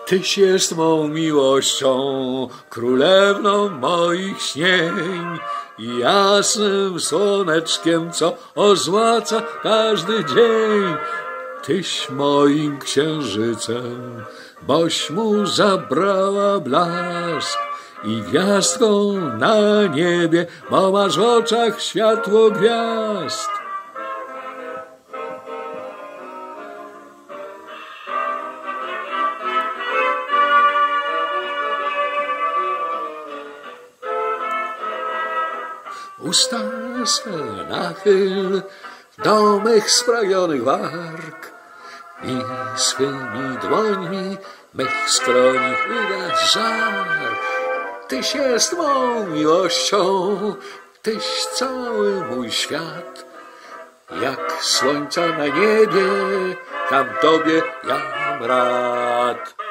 Tyś jest mą miłością, królewną moich śnień i jasnym słoneczkiem, co ozłaca każdy dzień. Tyś moim księżycem, boś mu zabrała blask i gwiazdką na niebie, bo masz w oczach światło gwiazd. Usta swe nachyl do mych spragnionych warg i swymi dłońmi mych skroni ugaś żar. Tyś jest mą miłością, tyś cały mój świat. Jak słońca na niebie, tam tobie jam rad.